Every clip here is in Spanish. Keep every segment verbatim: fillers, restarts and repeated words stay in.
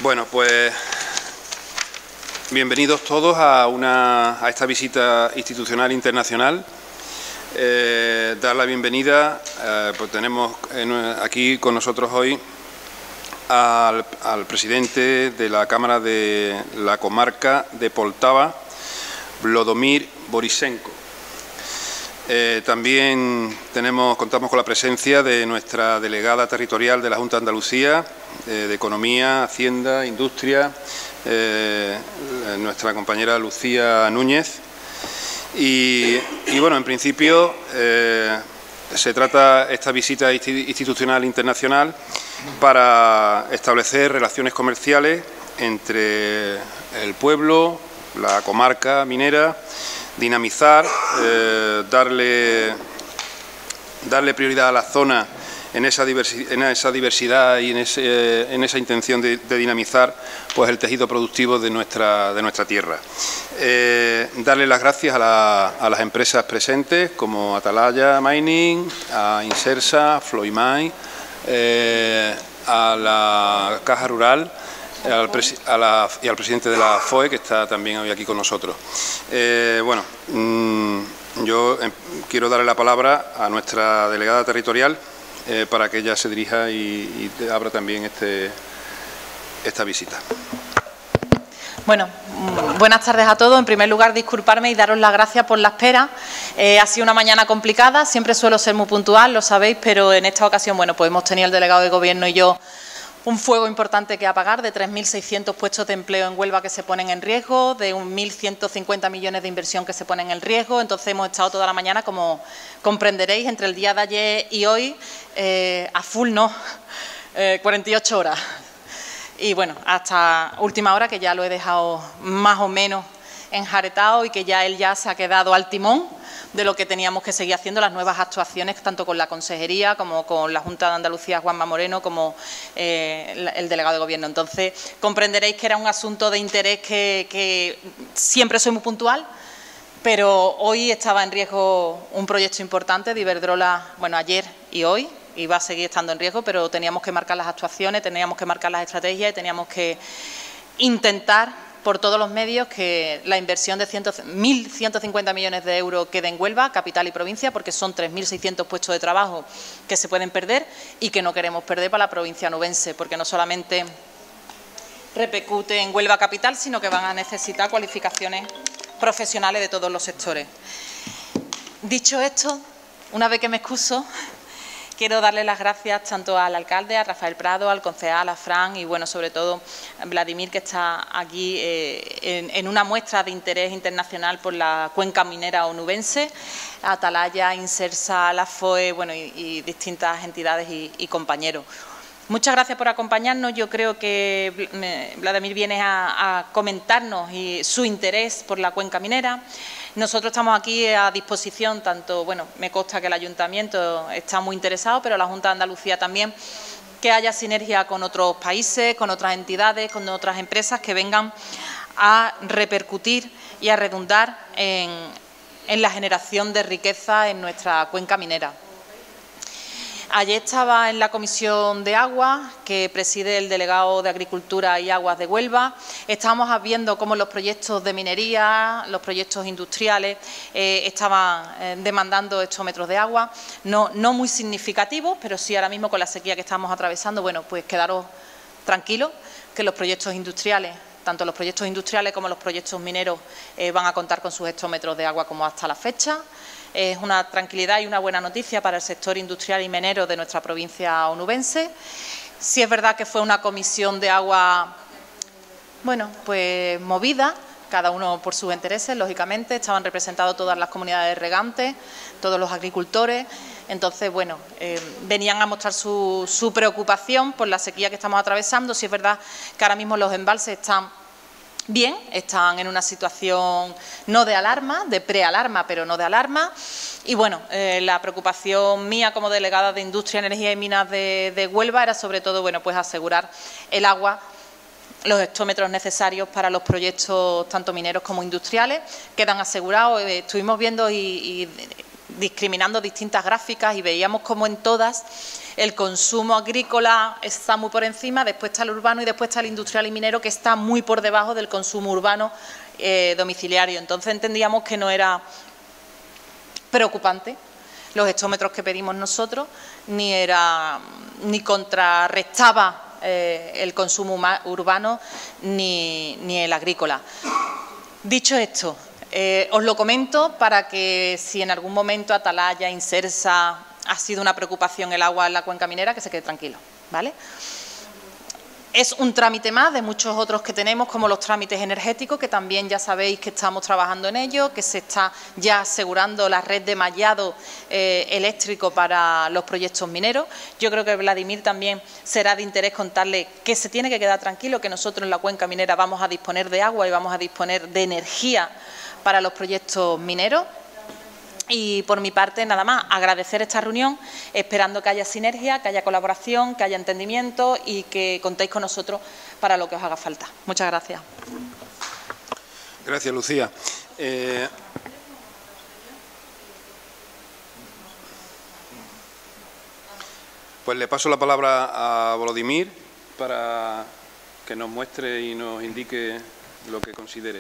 Bueno, pues bienvenidos todos a, una, a esta visita institucional internacional. Eh, dar la bienvenida, eh, pues tenemos en, aquí con nosotros hoy al, al presidente de la Cámara de la Comarca de Poltava, Vladimir Borisenko. Eh, también tenemos, contamos con la presencia de nuestra delegada territorial de la Junta de Andalucía, eh, de Economía, Hacienda, Industria, eh, nuestra compañera Lucía Núñez. Y, y bueno, en principio eh, se trata esta visita institucional internacional para establecer relaciones comerciales entre el pueblo, la comarca minera, dinamizar, eh, darle, darle prioridad a la zona en esa, diversi en esa diversidad y en, ese, en esa intención de, de dinamizar pues, el tejido productivo de nuestra, de nuestra tierra. Eh, darle las gracias a, la, a las empresas presentes como Atalaya Mining, a Insersa, Floimai, eh, a la Caja Rural, Al a la, y al presidente de la F O E, que está también hoy aquí con nosotros. Eh, bueno, mmm, yo eh, quiero darle la palabra a nuestra delegada territorial eh, para que ella se dirija y, y abra también este, esta visita. Bueno, buenas tardes a todos. En primer lugar, disculparme y daros las gracias por la espera. Eh, ha sido una mañana complicada, siempre suelo ser muy puntual, lo sabéis, pero en esta ocasión, bueno, pues hemos tenido el delegado de Gobierno y yo un fuego importante que apagar, de tres mil seiscientos puestos de empleo en Huelva que se ponen en riesgo, de mil ciento cincuenta millones de inversión que se ponen en riesgo. Entonces hemos estado toda la mañana, como comprenderéis, entre el día de ayer y hoy, eh, a full no, eh, cuarenta y ocho horas. Y bueno, hasta última hora, que ya lo he dejado más o menos enjaretado y que ya él ya se ha quedado al timón de lo que teníamos que seguir haciendo, las nuevas actuaciones, tanto con la Consejería como con la Junta de Andalucía, Juanma Moreno, como eh, el delegado de Gobierno. Entonces, comprenderéis que era un asunto de interés que, que siempre soy muy puntual, pero hoy estaba en riesgo un proyecto importante de Iberdrola, bueno, ayer y hoy, y va a seguir estando en riesgo, pero teníamos que marcar las actuaciones, teníamos que marcar las estrategias y teníamos que intentar por todos los medios que la inversión de mil ciento cincuenta millones de euros quede en Huelva, capital y provincia, porque son tres mil seiscientos puestos de trabajo que se pueden perder y que no queremos perder para la provincia onubense, porque no solamente repercute en Huelva capital, sino que van a necesitar cualificaciones profesionales de todos los sectores. Dicho esto, una vez que me excuso, quiero darle las gracias tanto al alcalde, a Rafael Prado, al concejal, a Fran y, bueno, sobre todo a Vladimir, que está aquí eh, en, en una muestra de interés internacional por la cuenca minera onubense, a Atalaya, Insersa, la F O E, bueno, y, y distintas entidades y, y compañeros. Muchas gracias por acompañarnos. Yo creo que Vladimir viene a, a comentarnos y su interés por la cuenca minera. Nosotros estamos aquí a disposición, tanto, bueno, me consta que el Ayuntamiento está muy interesado, pero la Junta de Andalucía también, que haya sinergia con otros países, con otras entidades, con otras empresas que vengan a repercutir y a redundar en, en la generación de riqueza en nuestra cuenca minera. Ayer estaba en la Comisión de Agua, que preside el delegado de Agricultura y Aguas de Huelva. Estábamos viendo cómo los proyectos de minería, los proyectos industriales, eh, estaban eh, demandando hectómetros de agua, no, no muy significativos, pero sí ahora mismo con la sequía que estamos atravesando, bueno, pues quedaros tranquilos que los proyectos industriales, tanto los proyectos industriales como los proyectos mineros, eh, van a contar con sus hectómetros de agua como hasta la fecha. Es una tranquilidad y una buena noticia para el sector industrial y minero de nuestra provincia onubense. Sí es verdad que fue una comisión de agua, bueno, pues movida, cada uno por sus intereses, lógicamente. Estaban representadas todas las comunidades regantes, todos los agricultores. Entonces, bueno, eh, venían a mostrar su, su preocupación por la sequía que estamos atravesando. Sí es verdad que ahora mismo los embalses están bien, están en una situación no de alarma, de prealarma, pero no de alarma. Y bueno, eh, la preocupación mía como delegada de Industria, Energía y Minas de, de Huelva era sobre todo, bueno, pues asegurar el agua, los hectómetros necesarios para los proyectos tanto mineros como industriales. Quedan asegurados, eh, estuvimos viendo y, y discriminando distintas gráficas y veíamos como en todas el consumo agrícola está muy por encima, después está el urbano y después está el industrial y minero, que está muy por debajo del consumo urbano eh, domiciliario. Entonces entendíamos que no era preocupante los hectómetros que pedimos nosotros, ni era ni contrarrestaba eh, el consumo urbano ni, ni el agrícola. Dicho esto, eh, os lo comento para que si en algún momento Atalaya, Insersa, ha sido una preocupación el agua en la cuenca minera, que se quede tranquilo, ¿vale? Es un trámite más de muchos otros que tenemos, como los trámites energéticos, que también ya sabéis que estamos trabajando en ello, que se está ya asegurando la red de mallado eh, eléctrico para los proyectos mineros. Yo creo que Vladimir también será de interés contarle que se tiene que quedar tranquilo, que nosotros en la cuenca minera vamos a disponer de agua y vamos a disponer de energía para los proyectos mineros. Y por mi parte, nada más, agradecer esta reunión, esperando que haya sinergia, que haya colaboración, que haya entendimiento y que contéis con nosotros para lo que os haga falta. Muchas gracias. Gracias, Lucía. Eh... Pues le paso la palabra a Vladimir para que nos muestre y nos indique lo que considere.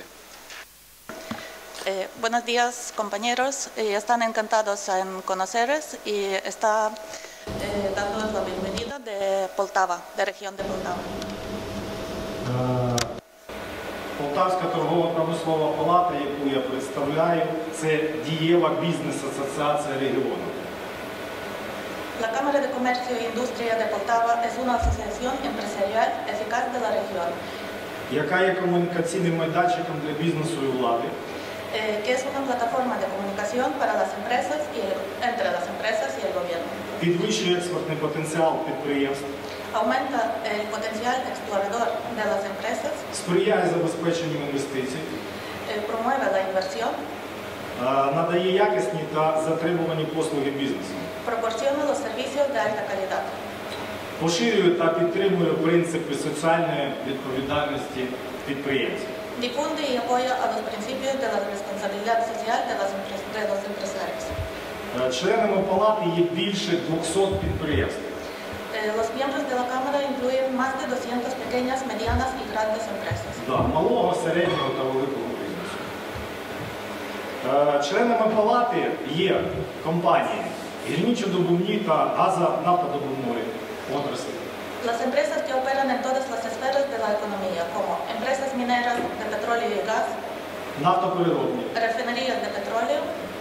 Eh, buenos días, compañeros. Eh, están encantados en conoceros y está eh, dando la bienvenida de Poltava, de región de Poltava. Полтавська торгово-промислова палата, яку я представляю, це дієва бізнес-асоціація регіону. La Cámara de Comercio e Industria de Poltava es una asociación empresarial eficaz de la región, яка є комунікаційним майданчиком для бізнесу і влади, eh, que es una plataforma de comunicación para las empresas y el, entre las empresas y el gobierno. підвищує експортний потенціал підприємств, Aumenta el potencial explorador de las empresas, сприяє забезпеченню інвестицій, eh, promueve la inversión, надає якісні та затребувані послуги бізнесу, proporciona los servicios de alta calidad, поширює та підтримує принципи соціальної відповідальності підприємців. difunde y apoya a los principios de la responsabilidad social de, las empres de los empresarios. Членами палати є більше двохсот підприємств. Eh, los miembros de la Cámara incluyen más de doscientas pequeñas, medianas y grandes empresas. Да, малого, середнього та великого бізнесу. Членами палати є компанії гірничодобувні та газонафтодобувної отраслі. Las empresas que operan en todas las esferas de la economía, como empresas mineras de petróleo y gas, нафтопереробні, refinerías de petróleo,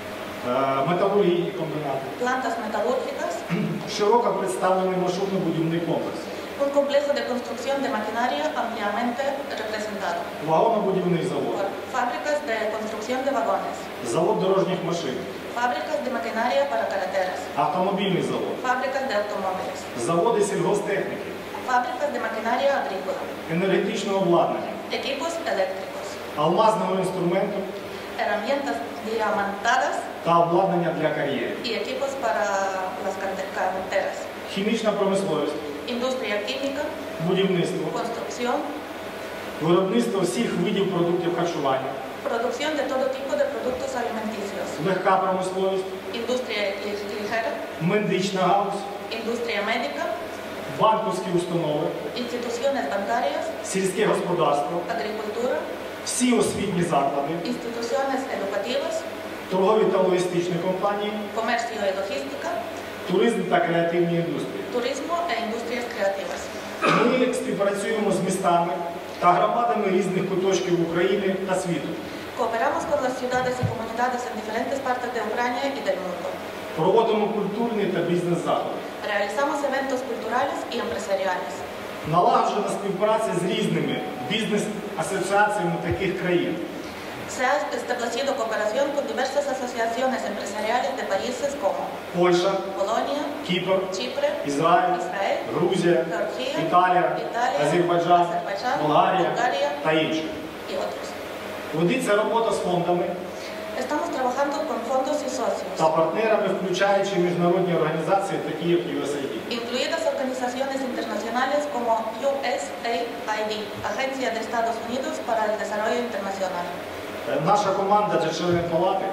металургійні комбінати, plantas metalúrgicas, широко представлений машинно-будівний комплекс, un complejo de construcción de maquinaria ampliamente representado, вагонно-будівний завод, por fábricas de construcción de vagones, завод дорожніх машин, fábricas de maquinaria para carreteras, автомобільний завод, fábricas de automóviles, заводи сільгосптехніки, fábricas de maquinaria agrícola, енергетичного обладнання, equipos eléctricos, алмазного інструменту herramientas diamantadas та обладнання для кар'єрів, y equipos para las carreteras, хімічна промисловість, industria química, будівництво, construcción, виробництво всіх видів продуктів харчування, producción de todo tipo de productos alimenticios, легка промисловість, industria ligera, медична галузь, industria médica, банківські установи, instituciones bancarias, сільське господарство, agricultura, всі освітні заклади, instituciones educativas, торгові та логістичні компанії, comercio y logística, туризм та креативні індустрії. turismo e industrias creativas. Ми співпрацюємо з містами та громадами різних куточків України та світу. Cooperamos con las ciudades y comunidades en diferentes partes de Ucrania y del mundo. Проводимо культурні та бізнес-заходи. Realizamos eventos culturales y empresariales. Налагоджена співпраця з різними бізнес-асоціаціями таких країн. Se ha establecido cooperación con diversas asociaciones empresariales de países como Польща, Polonia, Кіпр, Chipre, Ізраїль, Israel, Грузія, Georgia, Італія, Italia, Азербайджан, Azerbaiyán, Болгарія Bulgaria та інші. y otros. Ведеться робота з фондами Estamos trabajando con fondos y socios, та партнерами, включаючи міжнародні організації, такі як ю ес ей ді. incluidas organizaciones internacionales como U S A I D, Agencia de Estados Unidos para el Desarrollo Internacional. Наша команда для членів палати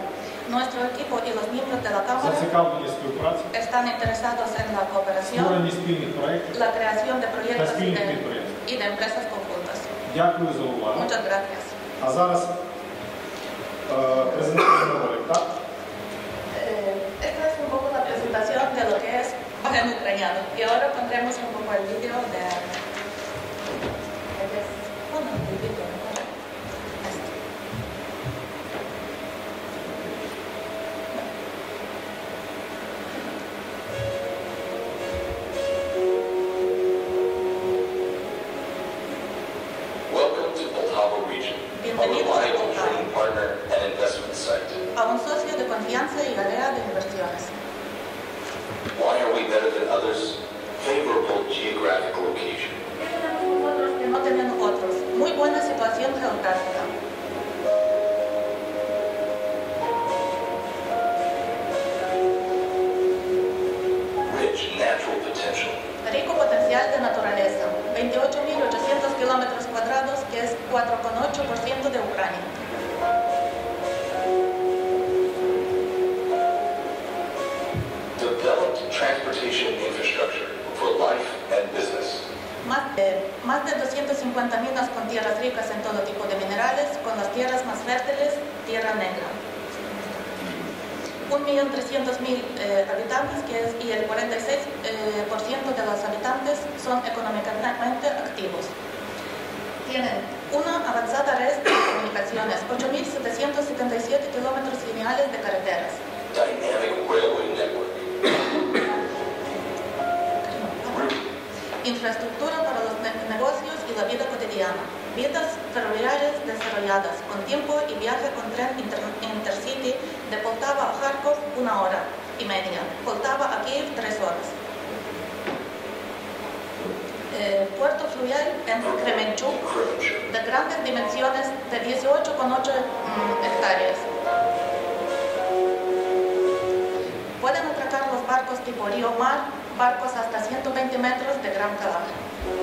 Nuestro equipo y los miembros de la Cámara зацікавлені співпраці, están interesados en la cooperación, створенні спільних проєктів la creación de та proyectos y спільних de, підприємств. y de empresas conjuntas. Дякую за увагу. Muchas gracias. А зараз е, презентаційний ролик, так? Eh, esta es un poco la presentación de lo que es en ucraniano. Y ahora pondremos un poco el vídeo de... Bueno, el vídeo, ¿no? Este. Welcome to Poltava Region, a Bienvenidos a reliable Poltava. trading partner and investment site. A un socio de confianza y área de inversiones. Why are we better than others? Favorable geographic location. ¿Qué tenemos nosotros que no tienen otros? Muy buena situación geográfica. Rich natural potential. Rico potencial de naturaleza. veintiocho mil ochocientos kilómetros cuadrados, que es cuatro coma ocho por ciento de Ucrania. Developed transportation infrastructure for life and business. Más de, más de doscientas cincuenta minas con tierras ricas en todo tipo de minerales, con las tierras más fértiles, tierra negra. un millón trescientos mil eh, habitantes, que es, y el cuarenta y seis por ciento eh, de los habitantes son económicamente activos. Tienen una avanzada red de comunicaciones, ocho mil setecientos setenta y siete kilómetros lineales de carreteras. Dynamic railway network. Infraestructura para los ne- negocios y la vida cotidiana. Vías ferroviarias desarrolladas, con tiempo y viaje con tren inter- intercity de Poltava a Kharkov una hora y media, Poltava a Kiev tres horas. Eh, puerto fluvial en Kremenchuk, Kremenchuk. de grandes dimensiones de dieciocho coma ocho mm, hectáreas. Pueden atracar los barcos tipo río mar, barcos hasta ciento veinte metros de gran calaje.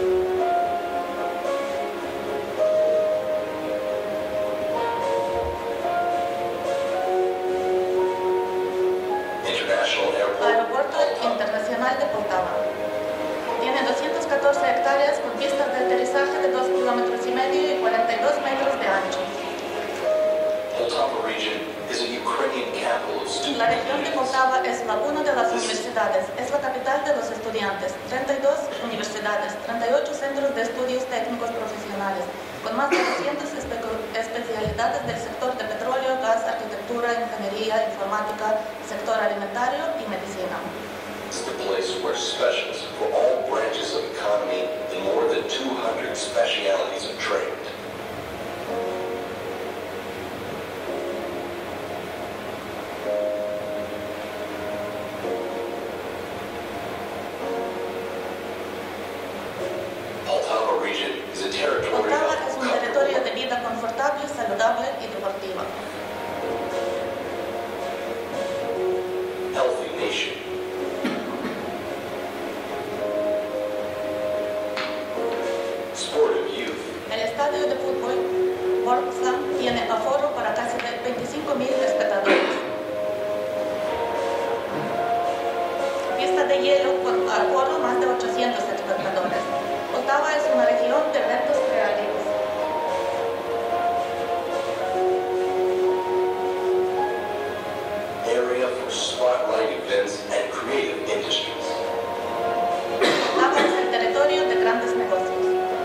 International airport. Aeropuerto Internacional de Poltava. Tiene doscientas catorce hectáreas con pistas de aterrizaje de dos kilómetros y medio y cuarenta y dos metros de ancho. Poltava region is a Ukrainian capital of student La región de unions. Poltava es la cuna de las universidades, es la capital de los estudiantes, treinta y dos universidades, treinta y ocho centros de estudios técnicos profesionales, con más de doscientas espe- especialidades del sector de petróleo, gas, arquitectura, ingeniería, informática, sector alimentario y medicina. It's the place where specialists for all branches of economy in more than two hundred specialities are trained. Poltava region is a territory Poltava of es un territorio de vida confortable, saludable y deportiva. healthy nation. Sportive youth. El estadio de fútbol Vorkla tiene aforo para casi veinticinco mil espectadores. Pista de hielo con aforo más de ochocientos espectadores. Poltava es una región de eventos creativos. Area for spotlight events and creative industries. Poltava es el territorio de grandes negocios.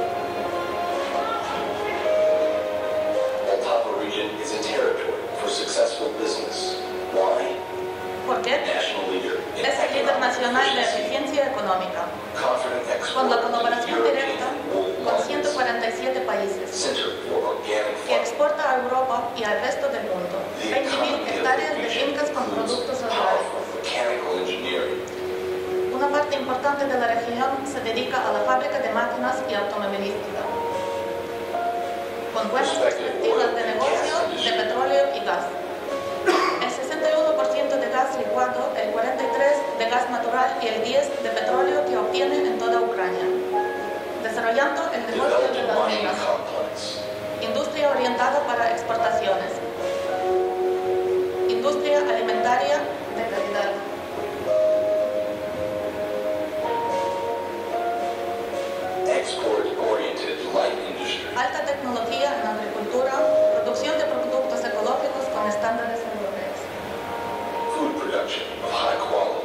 Poltava region is a territory for successful business. Why? ¿Por qué? National leader in Es el líder economic nacional de efficiency, eficiencia económica, confident con export la to colaboración European directa world con ciento markets, cuarenta y siete países, center for organic que farming. exporta a Europa y al resto del mundo. The veinte mil economy of the hectáreas de region fincas con includes productos powerful orgánicos. mechanical engineering, Una parte importante de la región se dedica a la fábrica de máquinas y automovilística, con buenas perspectivas de negocio de petróleo y gas. El sesenta y uno por ciento de gas licuado, el cuarenta y tres por ciento de gas natural y el diez por ciento de petróleo que obtienen en toda Ucrania. Desarrollando el negocio de developed las mining minas. complex, Industria orientada para exportaciones. Industria alimentaria de calidad. Export-oriented light industry. Alta tecnología en agricultura, producción de productos ecológicos con estándares europeos. Food production of high quality.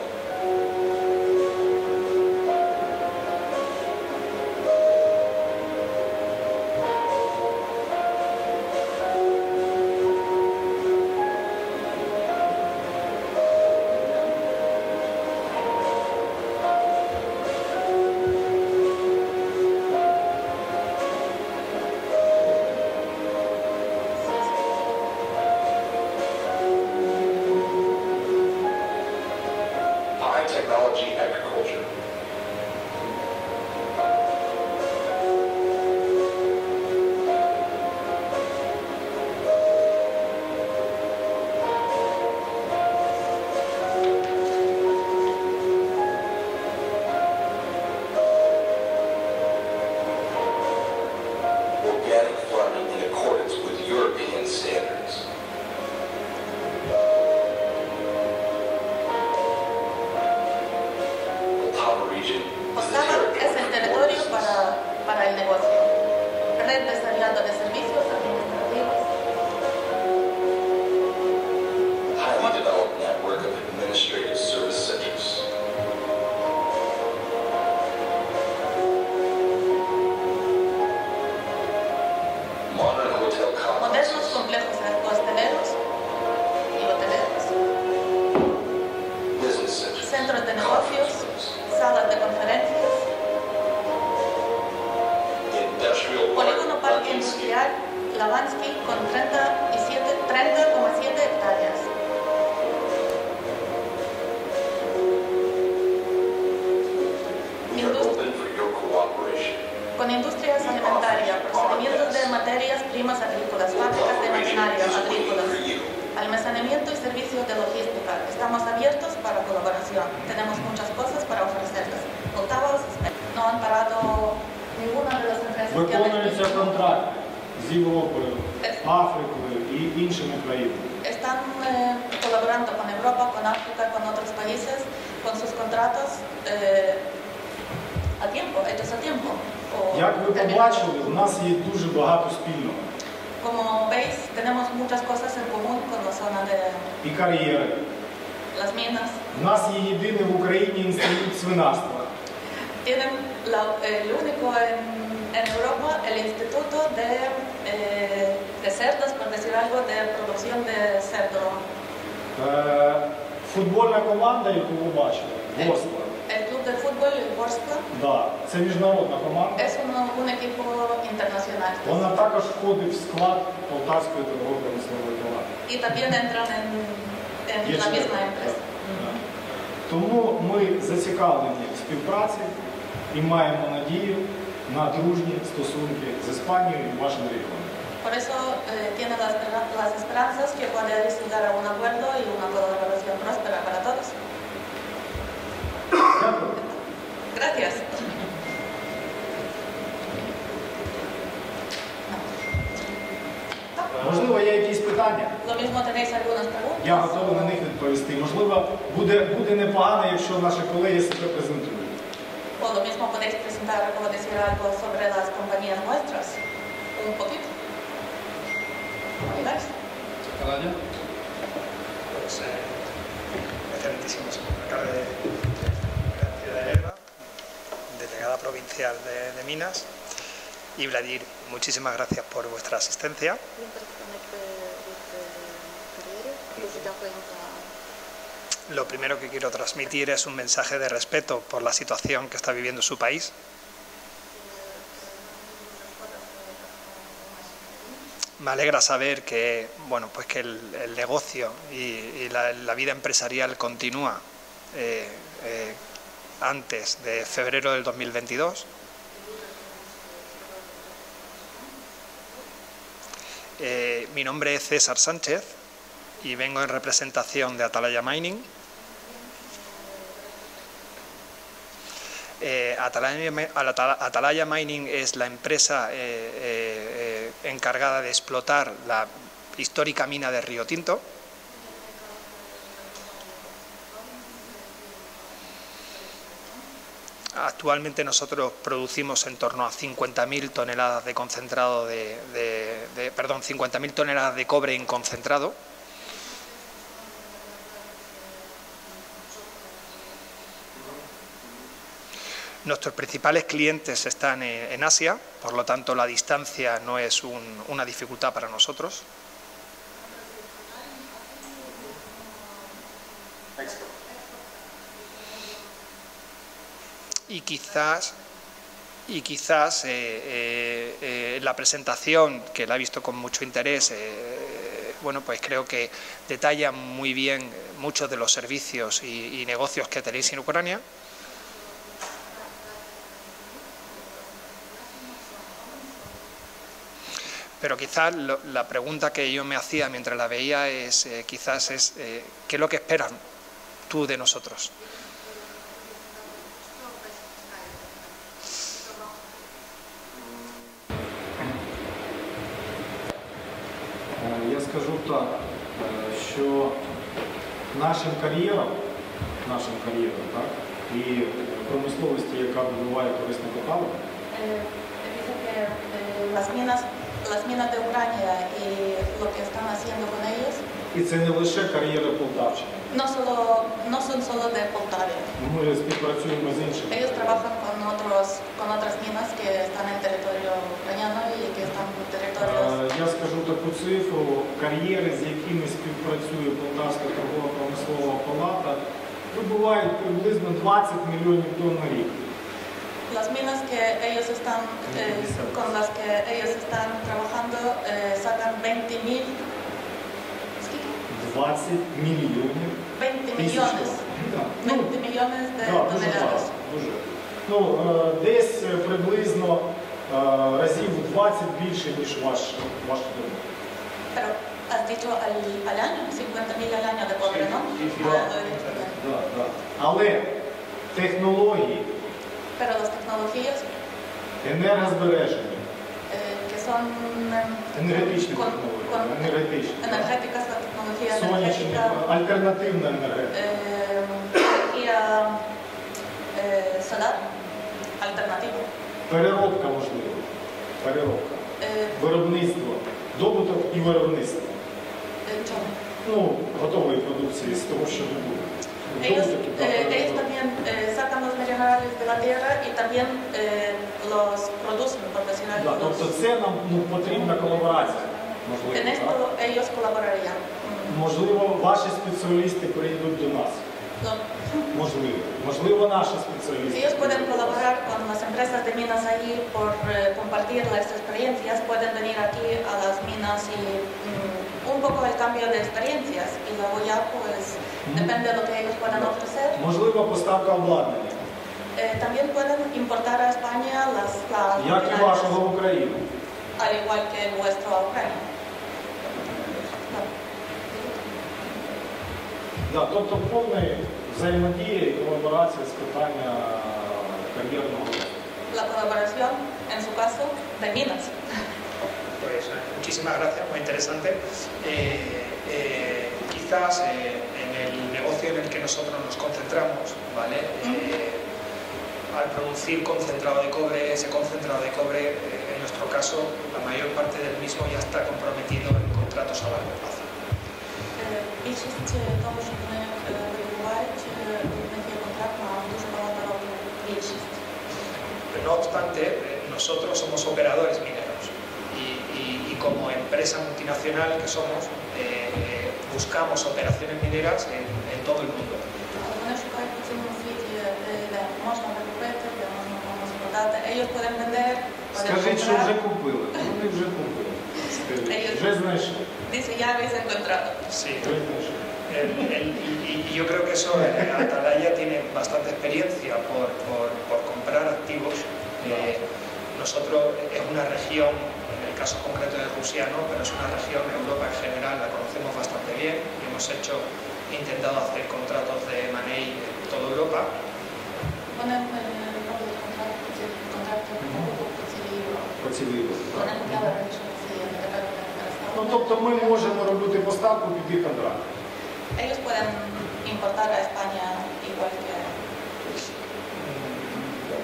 High technology agriculture. Organic farming in accordance with European standards. Poltava region is the Poltava es el territorio territory para, para el negocio. Red desarrollada de servicios administrativos. highly developed network of administrative service centers. Modern hotel Modernos complexes. complejos hosteleros y hoteleros. Business centers. Centros de negocios. conference rooms, Salas de conferencias. Industrial park, Polígono Parque parking Industrial Lavansky con treinta coma siete hectáreas. We are open for your cooperation. Con industrias alimentarias, procedimientos de materias primas agrícolas, fábricas de maquinaria Cooperation is agrícolas, waiting for you. almacenamiento y servicios de logística. Estamos abiertos para colaboración. Tenemos muchas cosas para ofrecerles. Poltava os espera. No han parado ninguna de las empresas que han Виконуються escrito. контракти з Європою, Африкою і іншими країнами. Están eh, colaborando con Europa, con África, con otros países, con sus contratos eh, a tiempo, hechos a tiempo. o Як ви terminados. побачили, у нас є дуже багато спільного. Como veis, tenemos muchas cosas en común con la zona de І кар'єри. las minas. У нас є єдиний в Україні інститут свинарства. Tienen la- el único en, en Europa, el Instituto de, eh, de Cerdos, por decir algo, de producción de cerdo. Е, Футбольна команда, яку ви бачили, Ворскла, El club de fútbol, el Borska, да, це міжнародна команда. es un, un equipo internacional. Вона також входить в склад Полтавської торгово-промислової палати. Y también entran en, en Є la члени. misma empresa. Так. Тому ми зацікавлені в співпраці і маємо надію на дружні стосунки з Іспанією і вашим регіоном. Por eso eh, tiene las, las esperanzas que podéis llegar a un acuerdo y una colaboración próspera para todos. Дякую. Gracias. Можливо, є якісь питання? Lo mismo tenéis algunas preguntas. Я готовий на них відповісти. Можливо, буде, буде непогано, якщо наші колеги себе презентують. O lo mismo podéis presentar o decir algo sobre las compañías nuestras. Un poquito. ¿Digáis? Calaña. Pues, eh, excelentísimo señor alcalde de la ciudad de Elva, delegada provincial de, de Minas, y Vladimir, muchísimas gracias por vuestra asistencia. Він представник е, від е, кар'єри. Дуже дякуємо за Lo primero que quiero transmitir es un mensaje de respeto por la situación que está viviendo su país. Me alegra saber que, bueno, pues que el, el negocio y, y la, la vida empresarial continúa eh, eh, antes de febrero del dos mil veintidós. Eh, mi nombre es César Sánchez y vengo en representación de Atalaya Mining. Eh, Atalaya, Atala- Atalaya Mining es la empresa eh, eh, eh, encargada de explotar la histórica mina de Río Tinto. actualmente nosotros producimos en torno a cincuenta mil toneladas de concentrado de, de, de perdón, cincuenta mil toneladas de cobre en concentrado. Nuestros principales clientes están en, en Asia, por lo tanto la distancia no es un, una dificultad para nosotros. Y quizás, y quizás eh, eh, eh, la presentación, que la he visto con mucho interés, eh, bueno, pues creo que detalla muy bien muchos de los servicios y, y negocios que tenéis en Ucrania. Pero quizás lo, la pregunta que yo me hacía mientras la veía es, eh, quizás es, eh, ¿qué es lo que esperas tú de nosotros? Я скажу так, що нашим кар'єрам, нашим кар'єрам, так, і промисловості, яка добуває корисні копалини, Dice que eh, las minas, las minas de Ucrania y lo que están haciendo con ellos і це не лише кар'єри Полтавщини. no, solo, no son solo de Poltavia. Ми співпрацюємо з іншими. Ellos trabajan con, otros, con otras minas que están en territorio ucraniano y que están en territorios. Я скажу таку цифру, кар'єри, з якими співпрацює Полтавська торгово-промислова палата, вибувають приблизно двадцять мільйонів тонн на рік. Las minas que ellos están, eh, con las que ellos están trabajando eh, sacan veinte mil, двадцять мільйонів. veinte millones, veinte millones de toneladas. Дуже. Ну, десь приблизно разів в двадцять більше, ніж ваш, ваш дом. Pero has dicho al, al año, cincuenta mil al año de cobre, ¿no? Да, Ah, lo he dicho bien. да, да. Але технології, Pero las tecnologías енергозбереження, eh, que son енергетичні con, технології, con енергетичні, energéticas, la tecnología сонячні, energética, альтернативна енергетика, eh, energía eh, solar, alternativa, переробка можлива, переробка, eh, виробництво, добуток і виробництво. eh, chon. Ну, готової продукції з того, що не буде. Ellos, Добуток і та eh, ellos переробка. también eh, sacan los minerales de la tierra y también eh, los producen profesionalmente. Да, тобто це нам ну, потрібна колаборація. Можливо, En так? esto ellos colaborarían. Можливо, ваші спеціалісти прийдуть до нас. No. Можливо. Можливо, наші спеціалісти. Ellos pueden colaborar con las empresas de minas allí por eh, compartir las experiencias, pueden venir aquí a las minas y mm, un poco el cambio de experiencias y luego ya pues depende de lo que ellos puedan ofrecer. Можливо, поставка обладнання. Eh, también pueden importar a España las, las Як і maquinarias, вашого в Україну. al igual que el vuestro a Ucrania. No. Да, тобто повна взаємодія і колаборація з питання кар'єрного розвитку. La colaboración, en su caso, de minas. Pues muchísimas gracias, muy interesante. Eh, eh, quizás eh, en el negocio en el que nosotros nos concentramos, ¿vale? Eh, al producir concentrado de cobre, ese concentrado de cobre, eh, en nuestro caso, la mayor parte del mismo ya está comprometido en contratos a largo plazo. Більшість того, що вони вибувають, в них є контракт на дуже багато років. Більшість. No obstante, nosotros somos operadores mineros y, y, y como empresa multinacional que somos, eh, buscamos operaciones mineras en, en todo el mundo. Вони шукають по цілому світі, де можна викупити, де можна комусь продати. Ellos pueden vender, pueden Скажіть, що comprar. вже купили. Вони вже купили. Скажіть, вже знайшли. Dice, ya habéis encontrado. Sí. Вже знайшли. El- el- y, y yo creo que eso, eh, Atalaya tiene bastante experiencia por, por, por comprar activos. Eh, nosotros es una región, en el caso concreto de Rusia no, pero es una región, Europa en general la conocemos bastante bien y hemos hecho, intentado hacer contratos de Manei en toda Europa. Вони е, роблять контракт, ці контракти по цілій Європі. По цілій Європі. Вони купляли раніше по цілій Європі, тепер вони Ну, перестали. тобто ми можемо робити поставку під їх контракт. Ellos pueden importar a España igual que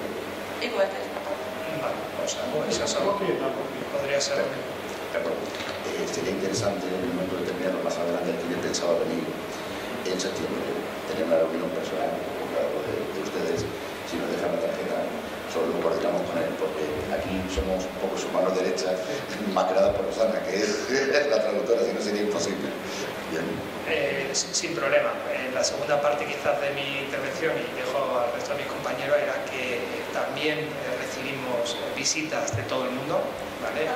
Digo, este es todo. Vale, o sea, pues eso podría ser. Eh, sería interesante en un momento determinado más adelante, que yo pensaba venir en septiembre, tener una reunión personal con cada uno de, de ustedes. Si nos dejan la tarjeta, solo lo coordinamos con él, porque aquí somos un poco su mano derecha, más que nada por Rosana, que es la traductora, si no sería imposible. Bien. Eh, sin, sin problema. En la segunda parte quizás de mi intervención, y dejo al resto de mis compañeros, era que también eh, recibimos visitas de todo el mundo, ¿vale?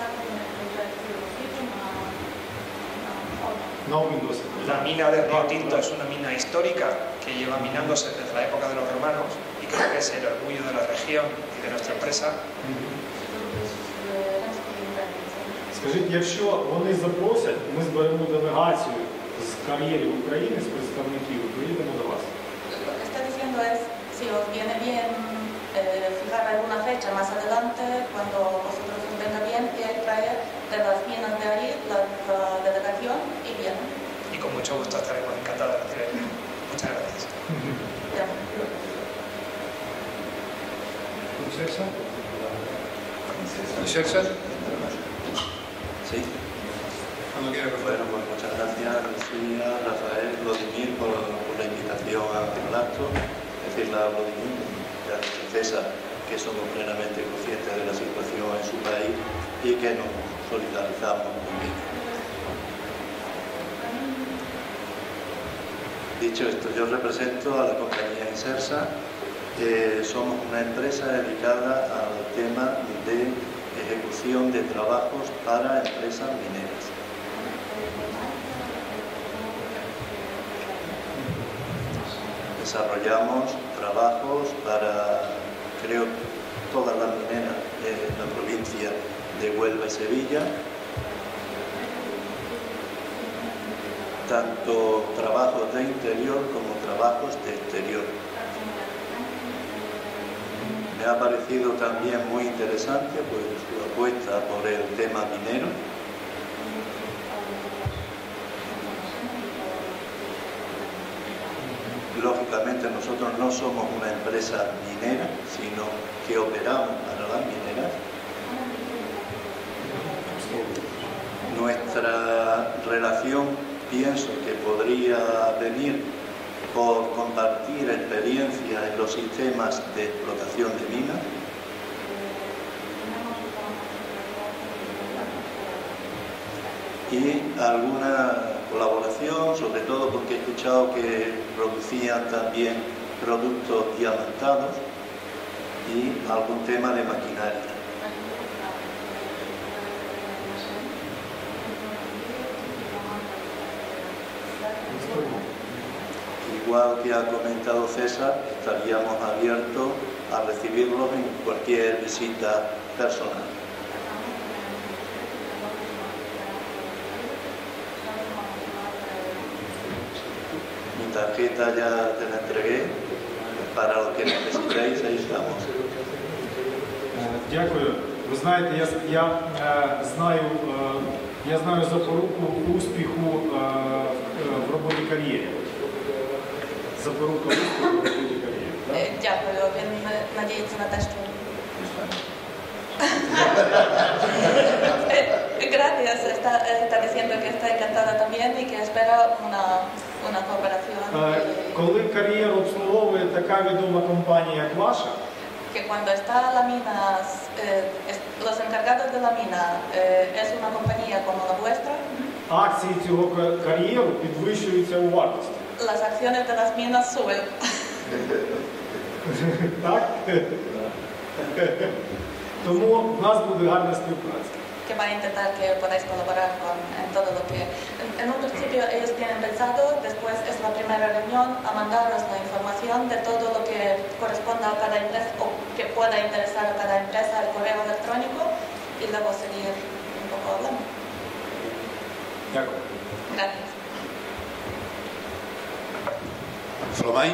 La mina de Río Tinto es una mina histórica que lleva minándose desde la época de los romanos y creo que es el orgullo de la región y de nuestra empresa. Скажіть, якщо вони запросять, ми зберемо делегацію з кар'єрів України, з представників, приїдемо до вас. Lo que está diciendo es, si os viene bien eh, fijar alguna fecha más adelante, cuando vosotros os venga bien, y él trae de las minas de ahí la, la delegación y viene. Y con mucho gusto estaremos encantados de recibirle. Muchas gracias. Ya. César. Sí. Cuando quiera, por favor. Bueno, pues muchas gracias, Lucía, Rafael, Vladimir, por, por la invitación al acto. Decirle a Vladimir, a César, que somos plenamente conscientes de la situación en su país y que nos solidarizamos con ellos. Dicho esto, yo represento a la compañía Insersa. Eh, somos una empresa dedicada al tema de ejecución de trabajos para empresas mineras. Desarrollamos trabajos para, creo, todas las mineras de la provincia de Huelva y Sevilla, tanto trabajos de interior como trabajos de exterior. Me ha parecido también muy interesante pues, su apuesta por el tema minero. Lógicamente nosotros no somos una empresa minera, sino que operamos para las mineras. Nuestra relación pienso que podría venir por compartir experiencia en los sistemas de explotación de minas. Y alguna colaboración, sobre todo porque he escuchado que producían también productos diamantados y algún tema de maquinaria. Igual que ha comentado César, estaríamos abiertos a recibirlos en cualquier visita personal. Mi tarjeta ya te la entregué, para lo que necesitéis, ahí estamos. Дякую. Ви знаєте, я, я е, знаю, е, я знаю запоруку успіху е, в роботі кар'єрі. Запорука успіху в роботі кар'єрі. Eh, Дякую, він надіється на те, що... Gracias, está, está diciendo que está encantada también y que espera una, una cooperación. Е, Коли кар'єру обслуговує така відома компанія, як ваша, Que cuando está la mina, eh, es- los encargados de la mina eh, es una compañía como la vuestra, акції цього ка- кар'єру підвищуються у вартості. las acciones de las minas suben. Так? Тому в нас буде гарна співпраця. Que va a intentar que podáis colaborar con, en todo lo que... En, en un principio ellos tienen pensado, después es la primera reunión, a mandaros la información de todo lo que corresponda a cada empresa o que pueda interesar a cada empresa, el correo electrónico, y luego seguir un poco hablando. Дякую. Gracias. Flomay.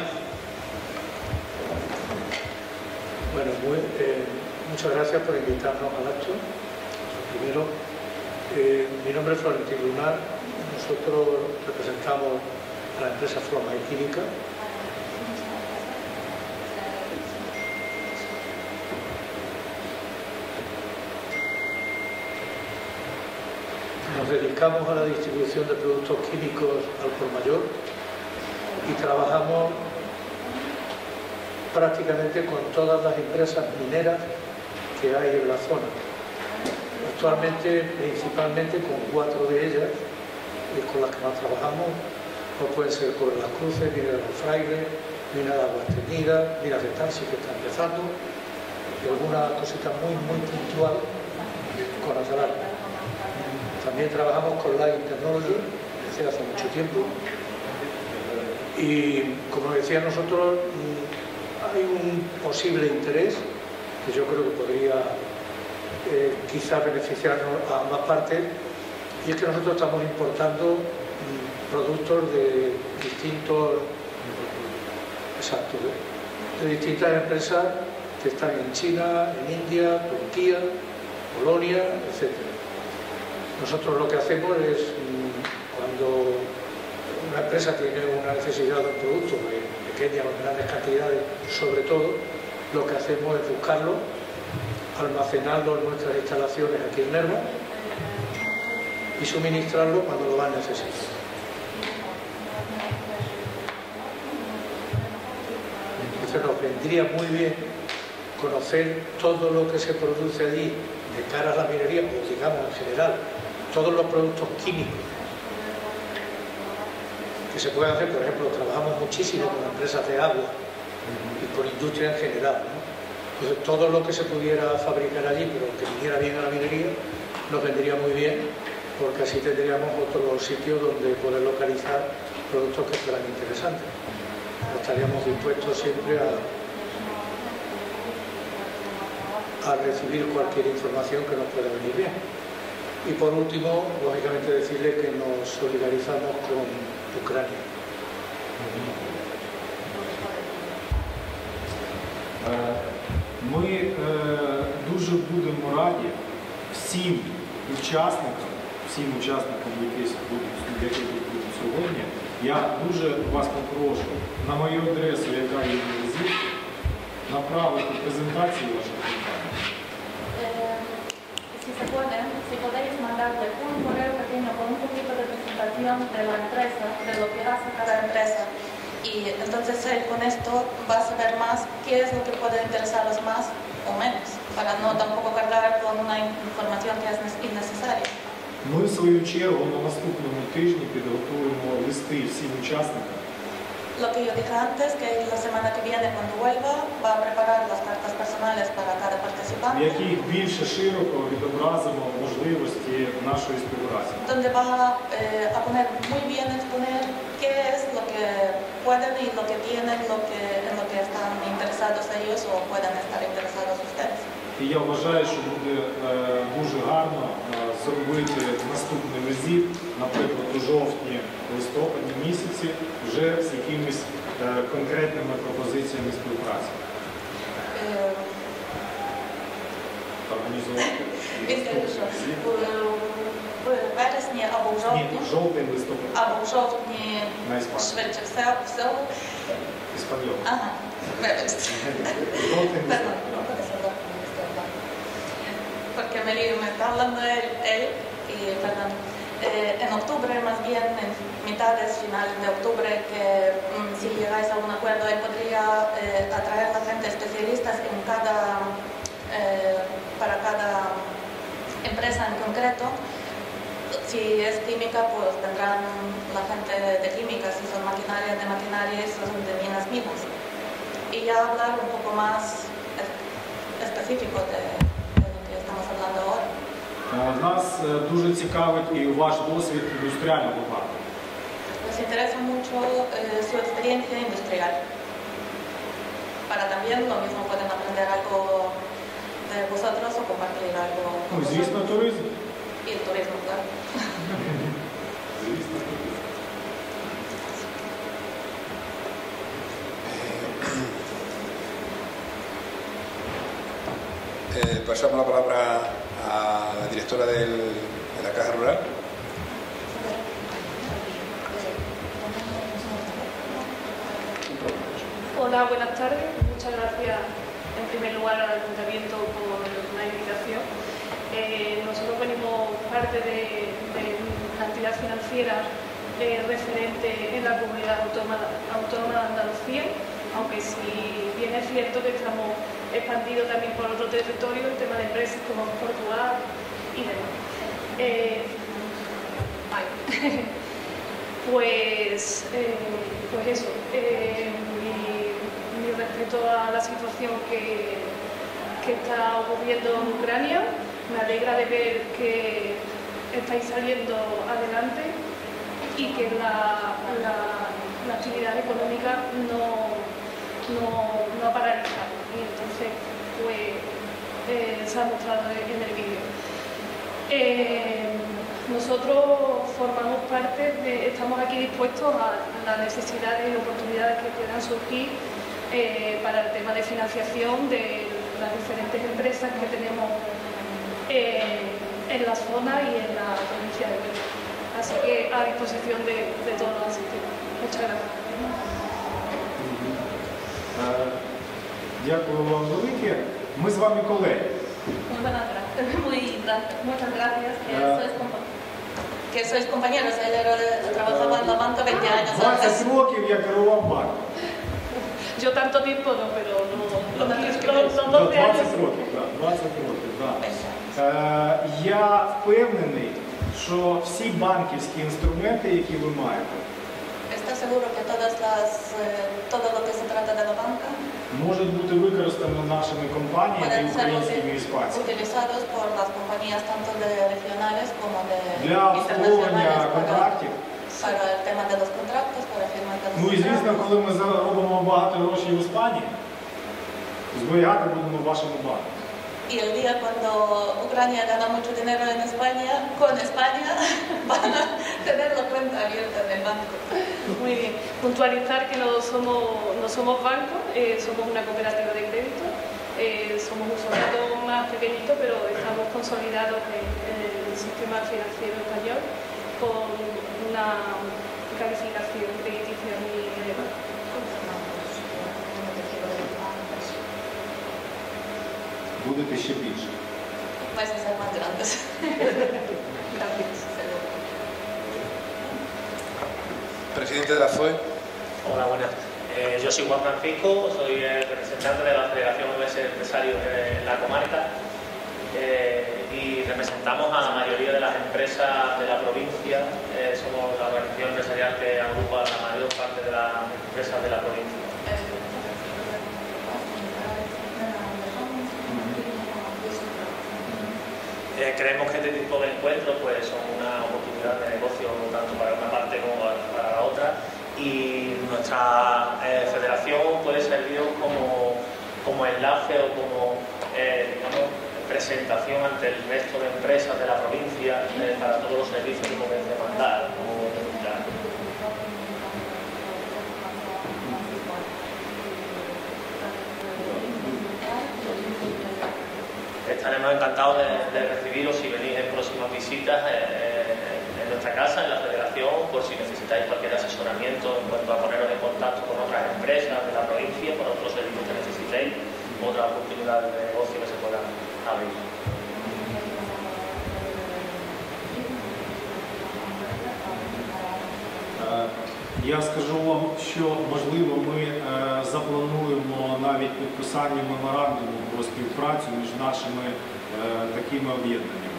Bueno, muy, eh, muchas gracias por invitarnos al acto. Primero, eh, mi nombre es Florentino Lunar, nosotros representamos a la empresa Flomay Química. dedicamos a la distribución de productos químicos al por mayor y trabajamos prácticamente con todas las empresas mineras que hay en la zona. Actualmente, principalmente con cuatro de ellas, y con las que más trabajamos, como pueden ser Cobre las Cruces, Minas de los Frailes, Minas de Aguas Teñidas, Minas de Tansi, que está empezando, y alguna cosita muy, muy puntual con Azalar. También trabajamos con Light Technology desde hace mucho tiempo, y como decía nosotros, hay un posible interés que yo creo que podría eh, quizá beneficiarnos a ambas partes, y es que nosotros estamos importando mm, productos de distintos, exacto, de, de distintas empresas que están en China, en India, Turquía, Polonia, etcétera. Nosotros lo que hacemos es, mmm, cuando una empresa tiene una necesidad de un producto en pequeñas o grandes cantidades, sobre todo, lo que hacemos es buscarlo, almacenarlo en nuestras instalaciones aquí en Nerva y suministrarlo cuando lo van a necesitar. Entonces nos vendría muy bien conocer todo lo que se produce allí de cara a la minería, o digamos en general, todos los productos químicos que se pueden hacer. Por ejemplo, trabajamos muchísimo con empresas de agua y con industria en general, ¿no? Entonces, todo lo que se pudiera fabricar allí, pero que viniera bien a la minería, nos vendría muy bien, porque así tendríamos otros sitios donde poder localizar productos que fueran interesantes. Estaríamos dispuestos siempre a, a recibir cualquier información que nos pueda venir bien. Y por último, lógicamente decirle que nos solidarizamos con Ucrania. Ми е, дуже будемо раді всім учасникам, всім учасникам, які будуть, які будуть сьогодні. Я дуже вас попрошу на мою адресу, яка є в візиті, направити презентацію ваших компаній. Si se puede, si podéis mandarle un correo pequeño con un poquito de presentación de la empresa, de lo que hace cada empresa. Y entonces él con esto va a saber más qué es lo que puede interesaros más o menos, para no tampoco cargar con una información que es innecesaria. Ми, в свою чергу, на наступному тижні підготуємо листи всім учасникам. Lo que yo dije antes, que la semana que viene, cuando vuelva, va a preparar las cartas personales para cada В participante, яких більше широко відобразимо можливості нашої співпраці. donde va eh, a poner muy bien, exponer qué es lo que pueden y lo que tienen, lo que, en lo que están interesados ellos o pueden estar interesados ustedes. І я вважаю, що буде е, дуже гарно е, зробити наступний візит, наприклад, у жовтні-листопаді місяці, вже з якимись е, конкретними пропозиціями співпраці. Е, Організувати. Він каже, що в вересні або в Ні, жовтні, жовтень-листопад. або в жовтні На Іспанії. швидше все, все. Іспаньол. Ага, вибачте. Жовтень-листопад. Porque me, me está hablando él, él y perdón, eh, en octubre, más bien en mitades, finales de octubre, que mm, si llegáis a un acuerdo, él podría eh, atraer a gente especialistas en cada, eh, para cada empresa en concreto. Si es química, pues vendrán la gente de, de química, si son maquinarias de maquinarias, si son de minas, minas. Y ya hablar un poco más específico de estamos hablando ahora. Нас дуже цікавить і ваш досвід індустріального парку. Nos interesa mucho eh, su experiencia industrial. Para también lo mismo pueden aprender algo de vosotros o compartir algo con Ну, звісно, vosotros. туризм. Y el turismo, claro. Звісно, туризм. Eh, pasamos la palabra a la directora del, de la Caja Rural. Hola, buenas tardes. Muchas gracias en primer lugar al Ayuntamiento por la invitación. Eh, nosotros venimos parte de, de la entidad financiera eh, referente en la comunidad autónoma, autónoma de Andalucía, aunque si bien es cierto que estamos expandidos también por otro territorio, el tema de empresas como Portugal y demás. Eh, pues, eh, pues eso, eh, mi, mi respeto a la situación que, que está ocurriendo en Ucrania. Me alegra de ver que estáis saliendo adelante y que la, la, la actividad económica no, no, no ha paralizado. Y entonces, pues, eh, se ha mostrado en el vídeo. Eh, nosotros formamos parte de, estamos aquí dispuestos a las necesidades y oportunidades que puedan surgir eh, para el tema de financiación de las diferentes empresas que tenemos eh, en la zona y en la provincia de Huelva. Así que a disposición de, de todos los asistentes. Muchas gracias. Дякую вам велике. Ми з вами колеги. Muy buenas gracias. Muy, muchas gracias. Que sois, que sois compañeros. Yo trabajaba en la banca veinte años antes. двадцять років я керував банком. Yo tanto tiempo no, pero no, no, no, no, no двадцять років, так, двадцять років, так. Я впевнений, що всі банківські інструменти, які ви маєте, Estoy seguro que todas las, eh, todo lo que se trata de la banca можуть бути використані нашими компаніями українськими і іспанськими utilizados por las compañías tanto de regionales como de для обслуговування контрактів. Para el tema de los contratos, para firmar de los Ну і звісно, коли ми заробимо багато грошей в Іспанії, зберігати будемо в вашому банку. Y el día cuando Ucrania gana mucho dinero en España, con España, van a tener la cuenta abierta en el banco. Muy bien. Puntualizar que no somos, no somos bancos, eh, somos una cooperativa de crédito, eh, somos un sujeto más pequeñito, pero estamos consolidados en, en el sistema financiero español con una calificación crediticia muy elevada. Будете ще більше. Vais a ser más grandes. Gracias. Presidente de la F O E. Hola, buenas. Eh, yo soy Juan Francisco, soy el representante de la Federación U S Empresarios en la comarca eh, y representamos a la mayoría de las empresas de la provincia. Eh, somos la organización empresarial que agrupa la mayor parte de las empresas de la provincia. Eh, creemos que este tipo de encuentros pues, son una oportunidad de negocio tanto para una parte como para la otra y nuestra eh, federación puede servir como, como enlace o como eh, digamos, presentación ante el resto de empresas de la provincia eh, para todos los servicios que pueden demandar. Como estaremos encantados de, de recibiros si venís en próximas visitas eh, en nuestra casa, en la Federación, por si necesitáis cualquier asesoramiento en cuanto a poneros en contacto con otras empresas de la provincia, por otros servicios que necesitéis, otras oportunidades de negocio que se puedan abrir. Я скажу вам, що, можливо, ми е, заплануємо навіть підписання меморандуму про співпрацю між нашими е, такими об'єднаннями.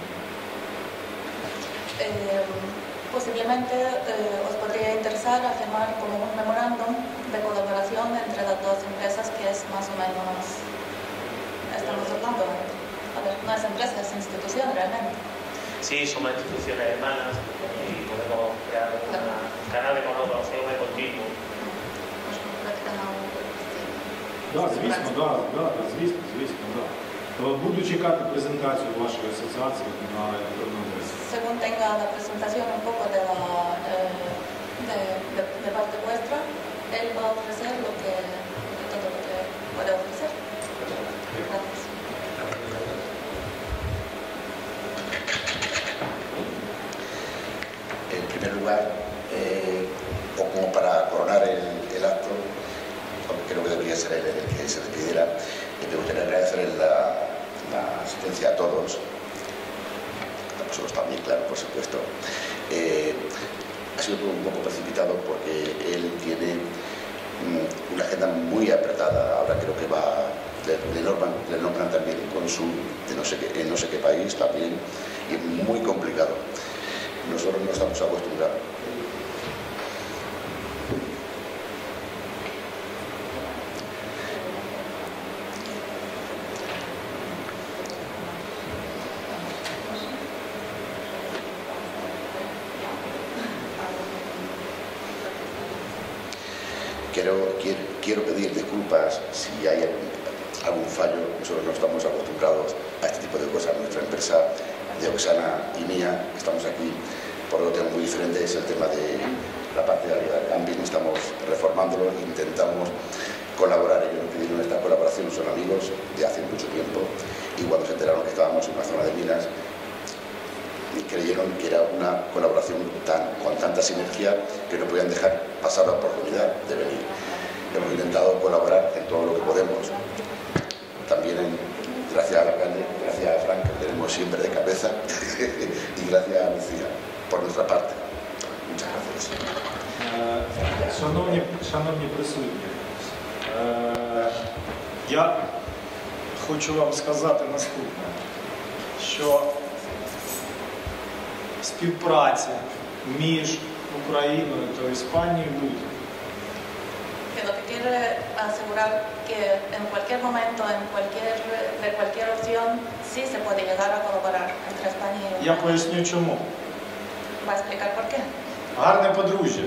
Eh, posiblemente eh, os podría interesar a firmar como un memorándum de colaboración entre las dos empresas que es más o menos, estamos hablando, a ver, no es empresa, es institución realmente. Sí, somos instituciones hermanas y podemos crear una, un canal de colaboración continuo. Так, звісно, да, да, звісно, звісно, да. Буду чекати презентацію вашої асоціації на електронному адресі. Según tenga la presentación un poco de, la, eh, de, de, de parte vuestra, él va a ofrecer lo que, todo lo que puede ofrecer. Gracias. En primer lugar, eh, o como para coronar el, el acto, aunque creo que debería ser él el que se despidiera, me gustaría agradecer la, la asistencia a todos nosotros también, claro, por supuesto. Eh, ha sido todo un poco precipitado porque él tiene mm, una agenda muy apretada. Ahora creo que va, le, le, nombran, le nombran también cónsul de no sé qué, en no sé qué país también, y muy complicado. Nosotros no estamos acostumbrados. Quiero, quiero, quiero pedir disculpas si hay algún, algún fallo. Nosotros no estamos acostumbrados a este tipo de cosas. Nuestra empresa de Oxana y mía, estamos aquí por otro tema muy diferente, es el tema de la parte de la camping. Estamos reformándolo, intentamos colaborar. Ellos nos pidieron esta colaboración, son amigos de hace mucho tiempo, y cuando se enteraron que estábamos en una zona de minas, creyeron que era una colaboración tan, con tanta sinergia que no podían dejar pasar la oportunidad de venir. Hemos intentado colaborar en todo lo que podemos. También en, gracias al alcalde, gracias a Frank, que tenemos siempre de cabeza, y gracias a Lucía, por nuestra parte. Muchas gracias. Е, Шановні, шановні присутні, е, я хочу вам сказати наступне, що співпраця між Україною та Іспанією буде. Que lo que quiere asegurar que en cualquier momento, en cualquier, de cualquier opción, sí se puede llegar a colaborar entre España y Ucrania. Я поясню чому. ¿Va a explicar por qué? Гарне подружжя.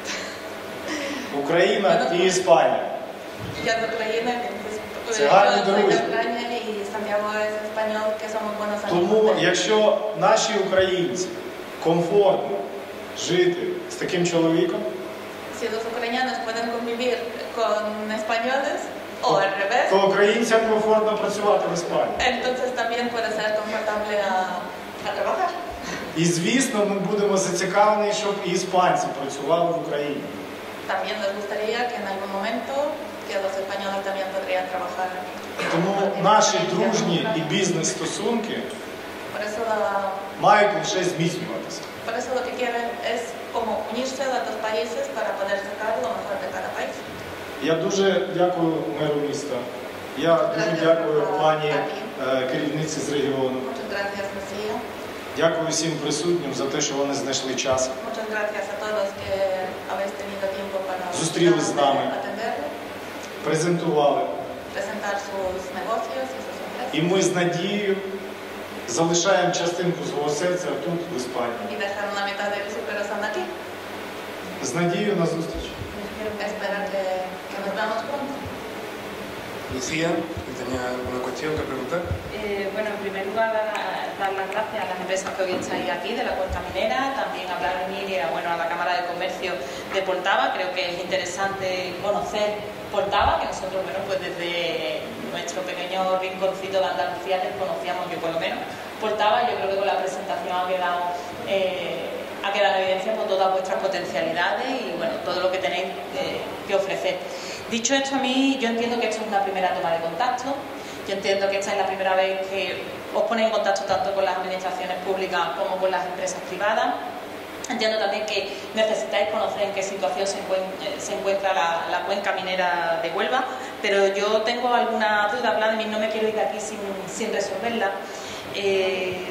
Україна і Іспанія. Yo de Ucrania, pues, Це yo гарні soy de друзі. Ucrania y Santiago es español, que somos buenos Тому, amigos. якщо наші українці комфортно жити з таким чоловіком, Si los ucranianos pueden convivir con españoles, o al revés, то українцям комфортно працювати в Іспанії. entonces también puede ser confortable a, a trabajar. І, звісно, ми будемо зацікавлені, щоб і іспанці працювали в Україні. También les gustaría que en algún momento que los españoles también podrían trabajar. Тому наші дружні і бізнес-стосунки Por eso, la, мають лише зміцнюватися. por eso lo que quieren es como unirse a los dos países para poder sacar lo mejor de cada país. Я дуже дякую меру міста. Я дуже дякую пані е, керівниці з регіону. Muchas gracias, Lucía. Дякую всім присутнім за те, що вони знайшли час. Muchas gracias a todos que habéis tenido tiempo para Зустрілись з нами, atenderlo, презентували. presentar sus negocios y sus empresas. І ми з надією залишаємо частинку свого серця тут, в Іспанії. Y dejar una mitad de su corazón aquí. З надією на зустріч. Espero que, que nos veamos pronto. Lucía, ¿tenía alguna cuestión que preguntar? Eh, bueno, en primer lugar, dar, dar las gracias a las empresas que hoy estáis aquí, de la cuenca minera, también a Vladimir y a, bueno, a la Cámara de Comercio de Poltava. Creo que es interesante conocer Poltava, que nosotros, bueno, pues desde nuestro pequeño rinconcito de Andalucía desconocíamos, yo por lo menos, Poltava. Yo creo que con la presentación ha quedado, eh, ha quedado en evidencia por todas vuestras potencialidades y, bueno, todo lo que tenéis eh, que ofrecer. Dicho esto, a mí, yo entiendo que esto es una primera toma de contacto. Yo entiendo que esta es la primera vez que os ponéis en contacto tanto con las administraciones públicas como con las empresas privadas. Entiendo también que necesitáis conocer en qué situación se encuentra, se encuentra la, la cuenca minera de Huelva, pero yo tengo alguna duda, Vladimir, no me quiero ir de aquí sin, sin resolverla. Eh,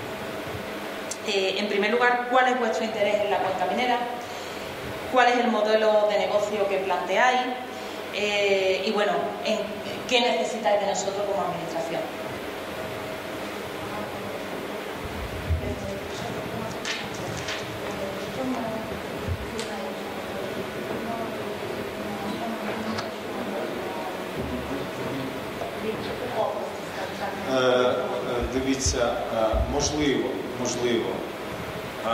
eh, en primer lugar, ¿cuál es vuestro interés en la cuenca minera? ¿Cuál es el modelo de negocio que planteáis? Eh, y bueno, ¿en qué necesitáis de nosotros como administración? Е, е, Дивіться, е, можливо, можливо е,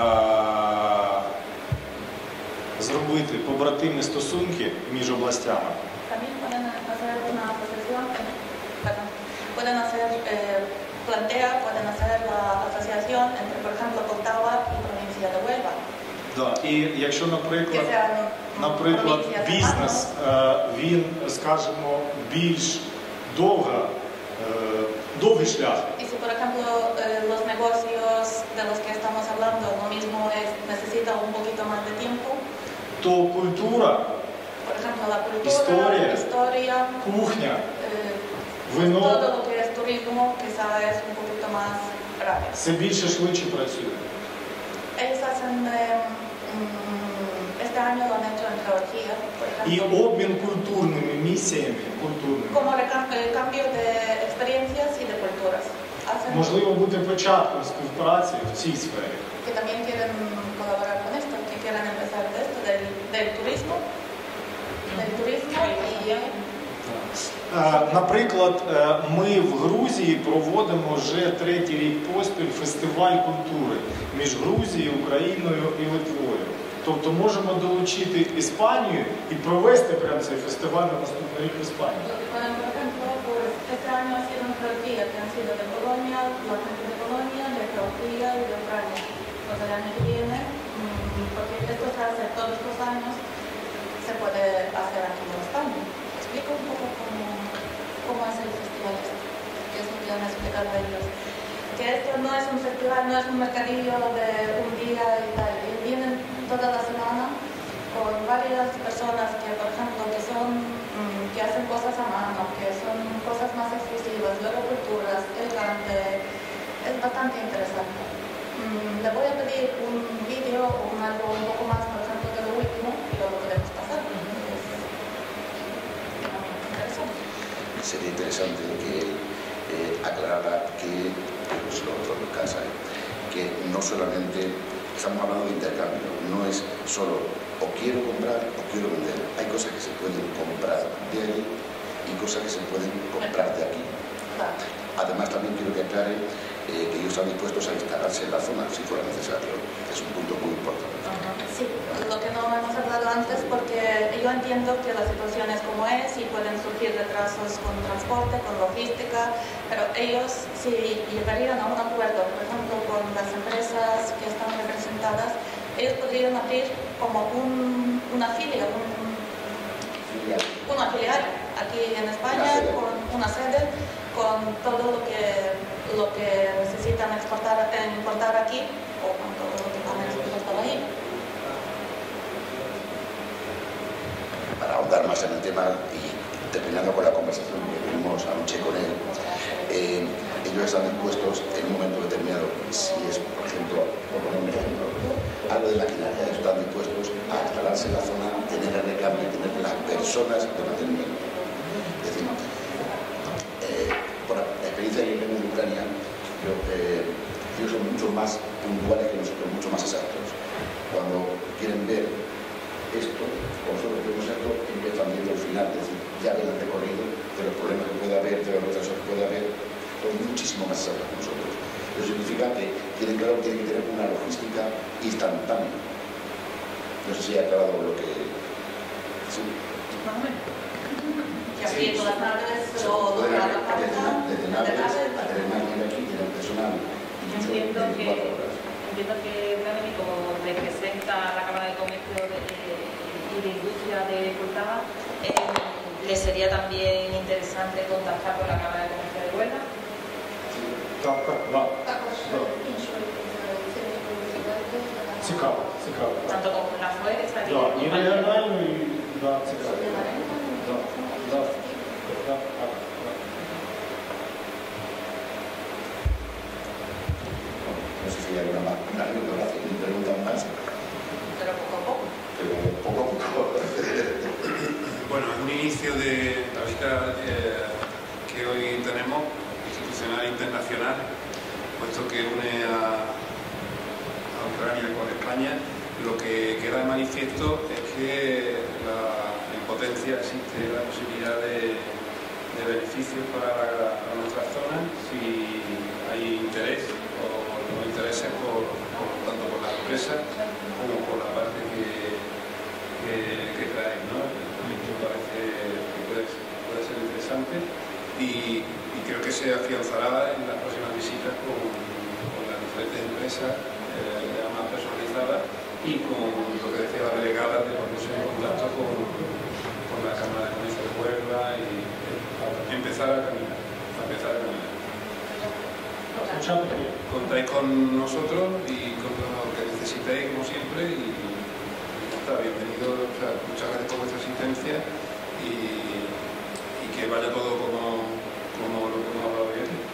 зробити побратимі стосунки між областями. También pueden hacer una asociación, perdón, pueden hacer, eh, plantea, pueden hacer la asociación entre, por ejemplo, Poltava y provincia de Huelva. Да. І якщо, наприклад, Que sean наприклад, provincias бізнес, е, він, скажімо, більш довга, е, довгий шлях, Y si, por ejemplo, eh, los negocios de los que estamos hablando, lo mismo es, necesita un poquito más de tiempo. то культура, Por ejemplo, la cultura, Historia. historia, кухня, eh, вино todo lo que es turismo quizá es un poquito más rápido. все більше швидше працює. Ellos hacen, eh, mm, este año lo han hecho en Georgia, por І ejemplo, обмін культурними місіями, культурними, como recam- eh, cambio de experiencias y de culturas. Hacen можливо бути початком співпраці в цій сфері. que también quieren colaborar con esto, que quieran empezar de esto, del, del turismo, del turismo y Е, Наприклад, е, ми в Грузії проводимо вже третій рік поспіль фестиваль культури між Грузією, Україною і Литвою. Тобто можемо долучити Іспанію і провести прямо цей фестиваль на наступний рік в Іспанії. Bueno, por ejemplo, pues este año ha sido en Georgia, que han sido de Polonia, la gente de Polonia, de Georgia y de Ucrania. Pues el año que viene, mm, porque esto se hace todos los años, se puede hacer aquí en España. Explico un poco cómo, cómo es el festival este, que es lo que han explicado ellos. Que esto no es un festival, no es un mercadillo de un día y tal. Y vienen toda la semana con varias personas que, por ejemplo, que son, mm, que hacen cosas a mano, que son cosas más exclusivas, luego culturas, el cante, es bastante interesante. Mm, le voy a pedir un vídeo o un algo un poco más, por ejemplo, de lo último y luego podemos pasar. Es interesante. Sería interesante que eh, aclarara que, pues lo otro en casa, eh, que no solamente estamos hablando de intercambio, no es solo o quiero comprar o quiero vender. Hay cosas que se pueden comprar de allí y cosas que se pueden comprar de aquí. Además, también quiero que aclare eh, que ellos están dispuestos a instalarse en la zona si fuera necesario. Es un punto muy importante. Sí, lo que no hemos hablado antes, porque yo entiendo que la situación es como es y pueden surgir retrasos con transporte, con logística, pero ellos si llegarían a un acuerdo, por ejemplo, con las empresas que están representadas, ellos podrían abrir como un, una filial, un, una filial aquí en España, con una sede, con todo lo que, lo que necesitan exportar, importar aquí, o con todo lo que van a exportar ahí. Para ahondar más en el tema y terminando con la conversación que tuvimos anoche con él, eh, ellos están dispuestos en un momento determinado, si es, por ejemplo, por poner un ejemplo, algo de maquinaria, ellos están dispuestos a instalarse en la zona, tener el recambio, tener las personas de mantenimiento. Es decir, eh, por la experiencia que tengo en Ucrania, yo, eh, ellos son mucho más puntuales que nosotros, mucho más exactos. Cuando quieren ver esto, como nosotros vemos esto, empiezan viendo el final, es decir, ya ven el recorrido de los problemas que puede haber, de los retrasos que puede haber, son muchísimo más exactos que nosotros. Eso significa que tienen, claro, tienen que tener una logística instantánea. No sé si he aclarado lo que... Sí. Que aquí todas las naves o Pueden la haber desde, desde naves a tener máquina aquí, tener personal. Entiendo que, entiendo que Melanie, como representa la Cámara de Comercio de, y de Industria de Poltava, eh, ¿le sería también interesante contactar con la Cámara de Comercio de Huelva? Так, так, да. Да. Цікаво, цікаво. Tanto como la F U E R estaría. Да, і регіонально, і да, цікаво. Да, да, да, так, да. No sé si hay alguna más, una pregunta más. Pero poco a poco. Pero poco a poco. Bueno, es un inicio de la visita eh, que hoy tenemos, institucional e internacional, puesto que une a, a Ucrania con España. Lo que queda de manifiesto es que la impotencia existe la posibilidad de, de beneficios para, la, para nuestra zona si hay interés o no intereses por, por, tanto por las empresas como por la parte que, que, que traen, ¿no? Esto parece que puede, puede ser interesante y, y creo que se afianzará en las próximas visitas con, con las diferentes empresas eh, ya más personalizadas y con lo que decía la delegada de ponerse en contacto con, con la Cámara de Comercio de Huelva y eh, empezar a caminar, a empezar a caminar. contáis con nosotros y con lo que necesitéis, como siempre, y está bienvenido. O sea, muchas gracias por vuestra asistencia y, y que vaya todo como, como lo hemos hablado bien.